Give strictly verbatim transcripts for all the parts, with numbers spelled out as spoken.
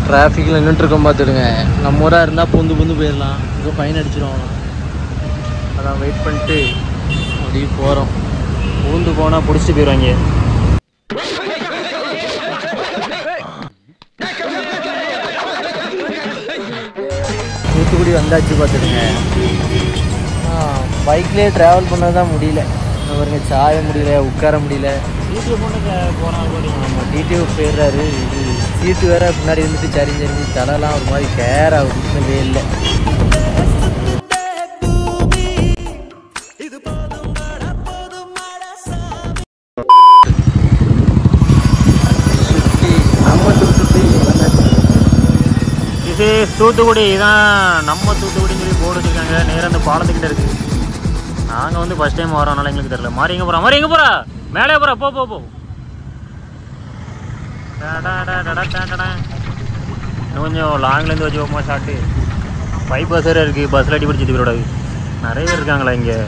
டிராஃபிக்கில் நின்றுட்டுருக்கோம் பார்த்துடுங்க. நம்ம ஊராக இருந்தால் பூந்து பூந்து போயிடலாம், இங்கே ஃபைன் அடிச்சிடுவாங்க. அதான் வெயிட் பண்ணிட்டு அப்படியே போகிறோம். பூந்து போனால் பிடிச்சிட்டு போயிடுவாங்க. தூத்துக்குடி வந்தாச்சு பார்த்துடுங்க. பைக்லேயே ட்ராவல் பண்ண தான் முடியல. பாருங்க, சாய முடியல, உட்கார முடியல. வீட்டில் போட்டு போனால் நம்ம டிடிஓ போயிடுறாரு. இது சீட்டு வேற முன்னாடி இருந்துட்டு சரி சரிஞ்சு தலைலாம் ஒரு மாதிரி கேர் ஆகுதுவே இல்லை. இது தூத்துக்குடி தான், நம்ம தூத்துக்குடின்னு சொல்லி போர்டு வச்சுருக்காங்க. நேராக அந்த பாலத்துக்கிட்ட இருக்குது. நாங்கள் வந்து ஃபஸ்ட் டைம் வரோம், அதனால எங்களுக்கு தெரியல. மாறி எங்கே போகிறோம், மாறி எங்கே போகிறா, மேலே போகிறா, போ போ போ. இன்னும் கொஞ்சம் லாங்லேருந்து வச்சு போமா ஷார்ட்டு. பைப் பஸ் வேறு இருக்குது, பஸ்ஸில் அடி பிடிச்சி விடாது. நிறைய பேர் இருக்காங்களா இங்கே.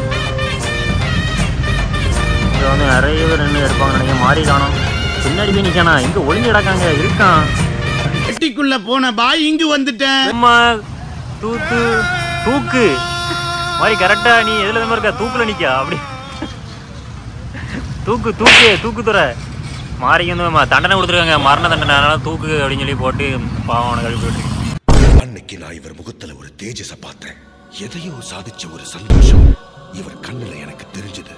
இங்கே வந்து நிறைய பேர் நின்று எடுப்பாங்க நினைக்கிறேன். மாறி காணும், பின்னாடி போய் நிற்கானா, இங்கே ஒளிஞ்சு கிடக்காங்க. இருக்கான் பெட்டிக்குள்ள போன பாய் இங்கு வந்துட்டேன். தூத்து தூக்கு மாதிரி கரெக்டா. நீ எதுல மாதிரி இருக்கா, தூக்குல நிக்கா அப்படி. தூக்கு தூக்கு தூக்கு துறை மாறிக்கு வந்து தண்டனை கொடுத்துருக்காங்க, மரண தண்டனை. அதனால தூக்கு அப்படின்னு சொல்லி போட்டு பாவம் கழுவி போயிட்டு. அன்னைக்கு நான் இவர் முகத்துல ஒரு தேஜஸ பார்த்தேன். எதையோ சாதிச்ச ஒரு சந்தோஷம் இவர் கண்ணுல எனக்கு தெரிஞ்சது.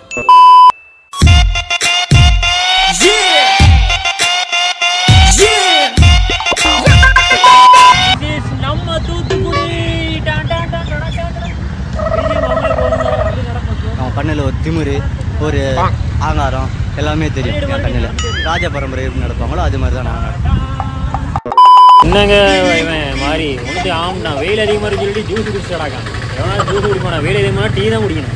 நம்ம தூத்துக்குடி அவன் கண்ணில் ஒரு திமிரு, ஒரு ஆங்காரம் எல்லாமே தெரியும். என் கண்ணில் ராஜ பரம்பரை எப்படி நடப்பாங்களோ அது மாதிரி தான் நான். என்னங்க இவன் மாதிரி உனக்கு ஆம்னா வெயில் அதிகமாக இருக்கு சொல்லிட்டு ஜூஸ் குடிச்சுடாக்கான். எவனா ஜூஸ் குடிப்பானா, வெயில் அதிகமாக டீ தான் குடிக்கணும்.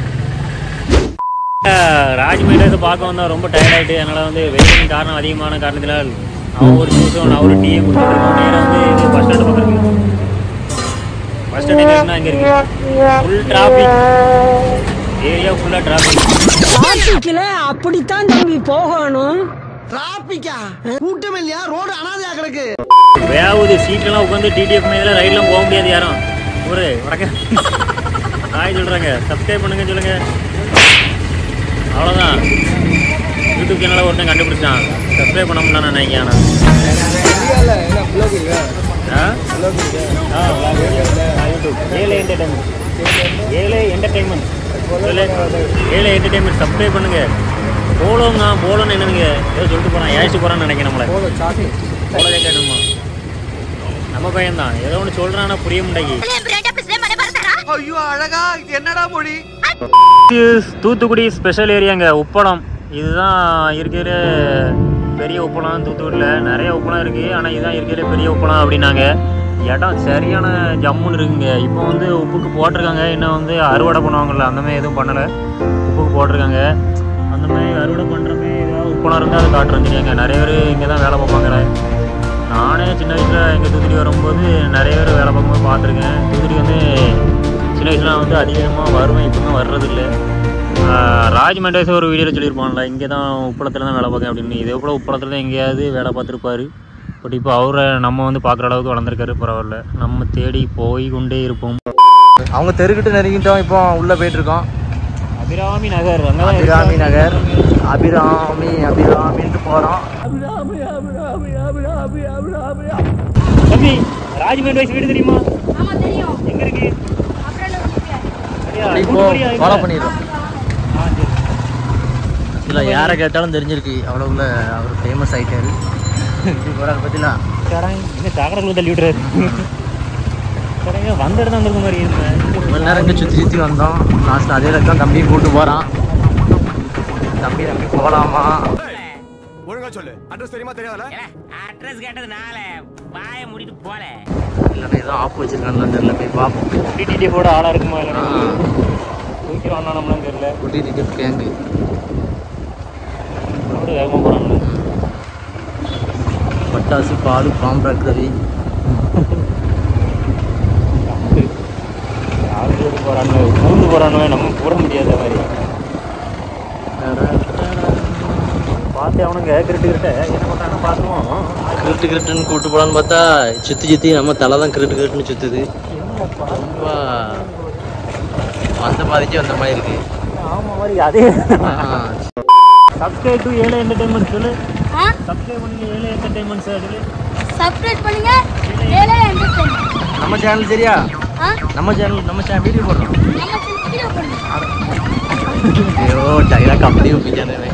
ராஜ்மேட்டை பார்க்க வந்தால் ரொம்ப டயர்டாயிட்டு. அதனால் வந்து வெயிலின் காரணம் அதிகமான காரணத்தினால் அவன் ஒரு ஜூஸும் நான் ஒரு டீயை குடிச்சிருக்கோம். நேராக வந்து இது பஸ் ஸ்டாண்டு பக்கம் இருக்குது. பஸ் ஸ்டாண்ட் எங்கன்னா இங்கே இருக்குது. ஃபுல் டிராஃபிக், ஏரியா ஃபுல்லாக டிராஃபிக். டிராஃபிக்கில் அப்படித்தான் தம்பி போகணும். டிராபிக்கா கூட்டம் இல்லையா, ரோடு அனாதையா கிடக்கு. வேவுது சீட்டெல்லாம் உட்காந்து டிடிஎஃப் மேலாம் ரைட்லாம் போக முடியாது யாரும். ஒரு வடக்க ஹாய் சொல்கிறாங்க, சப்ஸ்கிரைப் பண்ணுங்க சொல்லுங்க. அவ்வளோதான். யூடியூப் சேனலை ஒருத்தன் கண்டுபிடிச்சான், சப்ஸ்கிரைப் பண்ண முடியல நினைக்கிறேன். யூடியூப் ஏழை என்டர்டைன்மெண்ட், ஏழை என்டர்டைன்மெண்ட், ஏழை என்டர்டைன்மெண்ட் சப்ஸ்கிரைப் பண்ணுங்க. போலோங்க போலோன்னு என்னனுங்க ஏதோ சொல்லிட்டு போகிறான், ஏசிட்டு போகிறான்னு நினைக்கிறேன். நம்மளை போலோ கேட்கணுமா, நம்ம பையன் தான் ஏதோ ஒன்று சொல்கிறான்னா புரிய முடியாது. ஐயோ அழகா, இது என்னடா மொழி. தூத்துக்குடி ஸ்பெஷல் ஏரியாங்க உப்பளம். இதுதான் இருக்கிற பெரிய உப்பளம். தூத்துக்குடியில் நிறைய உப்பளம் இருக்குது, ஆனால் இதுதான் இருக்கிற பெரிய உப்பளம் அப்படின்னாங்க. இடம் சரியான ஜம்முன்னு இருக்குங்க. இப்போ வந்து உப்புக்கு போட்டிருக்காங்க, இன்னும் வந்து அறுவடை பண்ணுவாங்கள்ல அந்த மாதிரி எதுவும் பண்ணலை. உப்புக்கு போட்டிருக்காங்க. அந்த மாதிரி அறுவடை பண்ணுறமே ஏதாவது உப்பளம் இருந்தால் அதை காட்டுறேன் தெரியாங்க. நிறைய பேர் இங்கே தான் வேலை பார்ப்பாங்க. நானே சின்ன வயசில் எங்கள் தூத்துக்குடி வரும்போது நிறைய பேர் வேலை பார்க்கும்போது பார்த்துருக்கேன். தூத்துக்குடி வந்து சின்ன வயசுலாம் வந்து அதிகமாக வருவேன், இப்போ தான் வர்றதில்லை. ராஜ் மெண்டேஸ் ஒரு வீடியோவில் சொல்லியிருப்பான்ல, இங்கே தான் உப்பளத்தில் தான் வேலை பார்க்கேன் அப்படின்னு. இதே போல் உப்பளத்தில் தான் எங்கேயாவது வேலை பார்த்துருப்பாரு. பட் இப்போ அவரை நம்ம வந்து பார்க்குற அளவுக்கு வளர்ந்துருக்காரு. பரவாயில்ல, நம்ம தேடி போய் கொண்டே இருப்போம். அவங்க தெருக்கிட்ட நெருங்கிட்டோம். இப்போ உள்ளே போயிட்டுருக்கோம். அபிராமி நகர், அங்கே தான் அபிராமி நகர். அபிராமி அபிராமின்ட்டு போகிறோம். தம்பி, ராஜ் மெண்டேஸ் வீடு தெரியுமா? எங்கே இருக்கு? இப்போ ஃபாலோ பண்ணிடுறோம். இல்லை யாரை கேட்டாலும் தெரிஞ்சிருக்கு, அவ்வளோக்குள்ள அவர் ஃபேமஸ் ஆகிட்டாரு. இப்படி போகிறாரு பற்றினா என்ன சாக்கடைக்குள்ள தள்ளி விட்டுறாரு. வந்த இடம் தான் மாதிரி இவ்வளோ நேரம் இங்கே சுற்றி சுற்றி வந்தோம். லாஸ்ட் அதே தான் தம்பியும் கூப்பிட்டு போகிறான். தம்பி தம்பி போகலாமா? ஒழுங்கா சொல்லு, அட்ரஸ் தெரியுமா தெரியாதல? அட்ரஸ் கேட்டதுனால வாயை மூடிட்டு போல. இல்லைன்னா ஏதோ ஆஃப் வச்சிருக்கான்னு தெரியல, போய் பார்ப்போம். டிடிடி போட ஆளாக இருக்குமா இல்லை தூக்கி வாங்கினாலும் தெரியல. குட்டி டிக்கெட் கேங்கு வேகமாக போகிறாங்க. பட்டாசு, பால், பாம்பு, கறி யாரு போகிறாங்க, பூந்து போகிறானோ நம்ம போட முடியாத மாதிரி. பார்த்து வந்துட்டு அவனுங்க கிரிட்டு கிரிட்ட என்ன பண்ணுறாங்கன்னு பார்த்துருவோம். கிரிட்டு கிரிட்டுன்னு கூப்பிட்டு போகலான்னு பார்த்தா சுற்றி சுற்றி நம்ம தலை தான் கிரிட்டு கிரிட்டுன்னு சுற்றுது. அந்த பாதிக்கு வந்த மாதிரி இருக்கு. ஆமாம் மாதிரி அதே. சப்ஸ்கிரைப் டு ஏழை என்டர்டைன்மெண்ட் சொல்லு. சப்ஸ்கிரைப் பண்ணுங்க ஏழை என்டர்டைன்மெண்ட் சொல்லு. சப்ஸ்கிரைப் பண்ணுங்க ஏழை என்டர்டைன்மெண்ட். நம்ம சேனல் சரியா? நம்ம சேனல் நம்ம சேனல் வீடியோ போடுறோம். ஐயோ டைலாக் அப்படியே ஒப்பிச்சானே.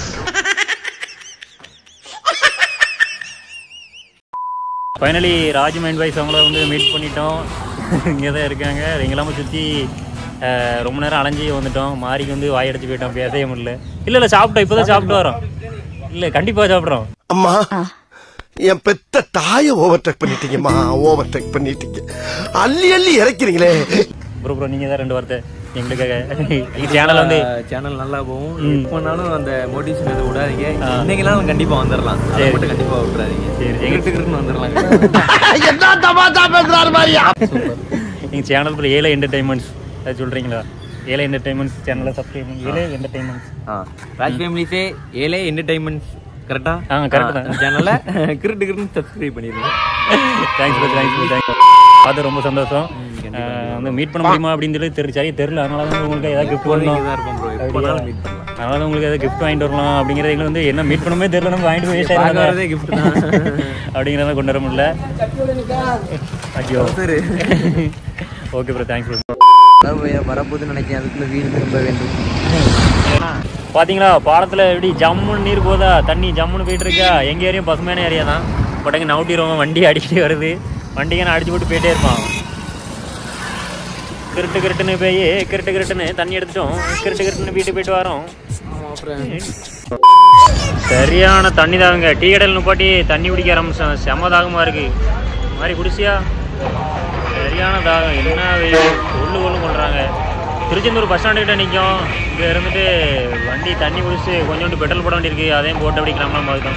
ஃபைனலி ராஜ் மைண்ட் வைஸ் அவங்கள வந்து மீட் பண்ணிட்டோம். இங்கே தான் இருக்காங்க. எங்கெல்லாமல் சுற்றி ரொம்ப நேரம் அலைஞ்சி வந்துட்டோம். மாறிக்கு வந்து வாய் அடைச்சி போயிட்டோம், பேசவே முடியல. இல்லை இல்லை சாப்பிட்டோம், இப்போ தான் சாப்பிட்டு வரோம். இல்லை கண்டிப்பாக சாப்பிட்றோம். அம்மா என் பெத்த தாயை ஓவர் டேக் பண்ணிட்டீங்கம்மா, ஓவர் டேக் பண்ணிட்டீங்க. அள்ளி அள்ளி இறக்கிறீங்களே. ப்ரோ ப்ரோ நீங்கள் தான் ரெண்டு வார்த்தை எங்களுக்காக. சேனல் வந்து சேனல் நல்லா போகும். எப்போனாலும் அந்த மோட்டிவேஷன் எதுவும் விடாதீங்க. இன்னைக்கெல்லாம் கண்டிப்பாக வந்துடலாம். சரி மட்டும் கண்டிப்பாக விட்டுறாதீங்க. சரி எங்கிட்டு வந்துடலாம். என்ன தமாஷா பேசுறாரு மாதிரியா? எங்கள் சேனல் பேர் ஏழை என்டர்டைன்மெண்ட்ஸ் அது சொல்கிறீங்களா? ஏழை என்டர்டைன்மெண்ட்ஸ் சேனலை சப்ஸ்கிரைப் பண்ணி ஏழை என்டர்டைன்மெண்ட்ஸ். ஆ ராஜ் ஃபேமிலிஸே ஏழை என்டர்டைன்மெண்ட்ஸ் கரெக்டா? ஆ கரெக்ட் தான். சேனலை கிரிட்டு கிரிட்டு சப்ஸ்கிரைப் பண்ணிடுங்க. Thanks bro thanks bro thanks. அது ரொம்ப சந்தோஷம். வந்து மீட் பண்ண முடியுமா அப்படின்னு சொல்லி தெரி சரி தெரில. அதனால தான் உங்களுக்கு ஏதாவது கிஃப்ட் பண்ணணும். அதனால தான் உங்களுக்கு ஏதாவது கிஃப்ட் வாங்கிட்டு வரலாம் அப்படிங்கிறது எங்களுக்கு வந்து என்ன மீட் பண்ணவே தெரியல. நம்ம வாங்கிட்டு போய் வேஸ்ட் கிஃப்ட் தான் அப்படிங்கிறத கொண்டு வர முடியல. ஐயோ சரி ஓகே ப்ரோ தேங்க்ஸ் ப்ரோ. வரப்போது நினைக்கிறேன். அதுக்குள்ள வீடு திரும்ப வேண்டும். பார்த்தீங்களா பாலத்தில் எப்படி ஜம்முன்னு நீர் போதா, தண்ணி ஜம்முன்னு போயிட்டு இருக்கா. எங்கள் ஏரியா பசுமையான ஏரியா தான். பட் எங்கே நவுட்டிடுவோம், வண்டி அடிக்கிட்டே வருது. வண்டிக்கு நான் அடிச்சு போட்டு போயிட்டே இருப்பான். கிரிட்டு கிரிட்டுன்னு போய் கிரிட்டு கிரிட்டுன்னு தண்ணி எடுத்துட்டோம். கிரிட்டு கிரிட்டுன்னு வீட்டுக்கு போயிட்டு வரோம். சரியான தண்ணி தாங்க. டீ கடையில் நிப்பாட்டி தண்ணி குடிக்க ஆரம்பிச்சோம். செம தாகமாக இருக்குது. இந்த மாதிரி குடிச்சியா சரியான தாகம். என்ன வெயில் கொள்ளு கொள்ளு பண்ணுறாங்க. திருச்செந்தூர் பஸ் ஸ்டாண்டுக்கிட்ட நிற்கும். இங்கே இருந்துட்டு வண்டி தண்ணி குடிச்சு கொஞ்சோண்டு பெட்ரோல் போட வேண்டியிருக்கு. அதையும் போட்டு அப்படி கிளம்பலாம் பார்த்துட்டோம்.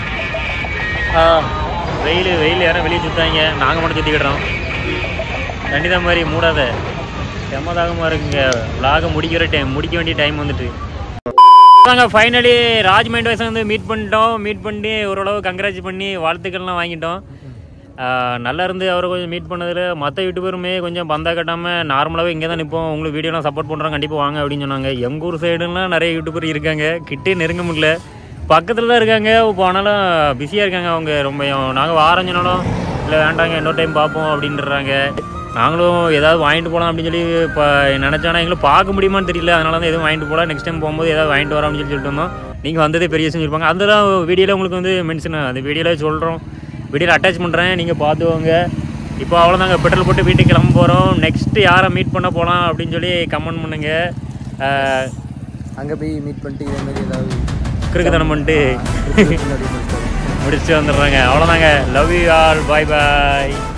வெயில் வெயில் யாரும் வெளியே சுற்றாங்க, நாங்கள் மட்டும் சுற்றிக்கிடுறோம். தண்ணி தான் மாதிரி மூடாத செம்மதாகமாக இருக்குங்க. விலாக முடிக்கிற டைம் முடிக்க வேண்டிய டைம் வந்துட்டு நாங்கள் ஃபைனலி ராஜ் மைண்ட் வைஸை வந்து மீட் பண்ணிட்டோம். மீட் பண்ணி ஓரளவு கங்க்ராட்ஸ் பண்ணி வாழ்த்துக்கள்லாம் வாங்கிட்டோம். நல்லா இருந்து அவரை கொஞ்சம் மீட் பண்ணதில் மற்ற யூடியூபருமே கொஞ்சம் பந்தா கட்டாமல் நார்மலாகவே இங்கே தான் நிற்போம், உங்களுக்கு வீடியோலாம் சப்போர்ட் பண்ணுறோம், கண்டிப்பாக வாங்க அப்படின்னு சொன்னாங்க. எங்கள் ஊர் சைடுலாம் நிறைய யூடியூபர் இருக்காங்க, கிட்டே நெருங்க முடியல, பக்கத்தில் தான் இருக்காங்க. இப்போ ஆனாலும் பிஸியாக இருக்காங்க அவங்க ரொம்ப. நாங்கள் வாரம் சொன்னாலும் இல்லை வேண்டாங்க இன்னொரு டைம் பார்ப்போம் அப்படின்றாங்க. நாங்களும் ஏதாவது வாங்கிட்டு போகலாம் அப்படின்னு சொல்லி இப்போ நினச்சானா எங்களும் பார்க்க முடியுமான்னு தெரியல. அதனால தான் எதுவும் வாங்கிட்டு போகலாம், நெக்ஸ்ட் டைம் போகும்போது ஏதாவது வாங்கிட்டு வரோம் அப்படின்னு சொல்லி சொல்லிட்டு வந்தோம். நீங்கள் வந்ததே பெரிய செஞ்சுருப்பாங்க. அதெல்லாம் வீடியோவில் உங்களுக்கு வந்து மென்ஷன் அந்த வீடியோவில் சொல்கிறோம், வீடியோவில் அட்டாச் பண்ணுறேன், நீங்கள் பார்த்துவோங்க. இப்போ அவ்வளோதாங்க, பெட்ரோல் போட்டு வீட்டுக்கு கிளம்ப போகிறோம். நெக்ஸ்ட்டு யாரை மீட் பண்ண போகலாம் அப்படின்னு சொல்லி கமெண்ட் பண்ணுங்கள். அங்கே போய் மீட் பண்ணிட்டு இதேமாரி ஏதாவது கிறுக்குத்தனம் பண்ணிட்டு முடிச்சுட்டு வந்துடுறாங்க. அவ்வளோதாங்க. Love you all, bye bye.